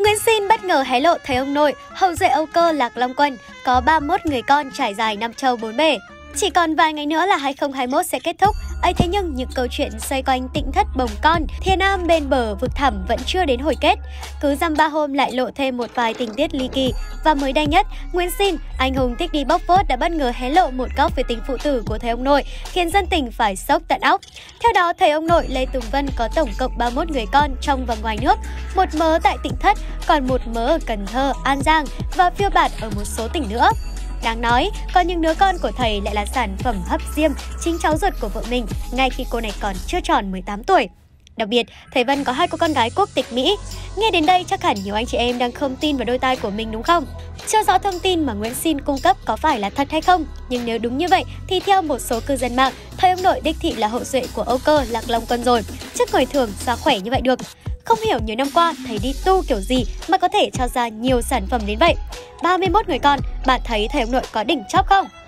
Nguyễn Xin bất ngờ hé lộ thấy ông nội, hậu duệ Âu Cơ Lạc Long Quân, có 31 người con trải dài 5 châu 4 bể. Chỉ còn vài ngày nữa là 2021 sẽ kết thúc. Ấy thế nhưng những câu chuyện xoay quanh Tịnh Thất bồng con, Thiền Am bên bờ vực thẳm vẫn chưa đến hồi kết. Cứ dăm ba hôm lại lộ thêm một vài tình tiết ly kỳ. Và mới đây nhất, Nguyễn Xin, anh hùng thích đi bóc phốt đã bất ngờ hé lộ một góc về tình phụ tử của thầy ông nội, khiến dân tình phải sốc tận óc. Theo đó, thầy ông nội Lê Tùng Vân có tổng cộng 31 người con trong và ngoài nước, một mớ tại Tịnh Thất, còn một mớ ở Cần Thơ, An Giang và phiêu bạt ở một số tỉnh nữa. Đáng nói, có những đứa con của thầy lại là sản phẩm hấp diêm chính cháu ruột của vợ mình, ngay khi cô này còn chưa tròn 18 tuổi. Đặc biệt, thầy Vân có 2 cô con gái quốc tịch Mỹ. Nghe đến đây chắc hẳn nhiều anh chị em đang không tin vào đôi tai của mình đúng không? Chưa rõ thông tin mà Nguyễn Xin cung cấp có phải là thật hay không, nhưng nếu đúng như vậy thì theo một số cư dân mạng, thầy ông nội đích thị là hậu duệ của Âu Cơ Lạc Long Quân rồi, chứ người thường sao khỏe như vậy được. Không hiểu nhiều năm qua thầy đi tu kiểu gì mà có thể cho ra nhiều sản phẩm đến vậy. 31 người con, bạn thấy thầy ông nội có đỉnh chóp không?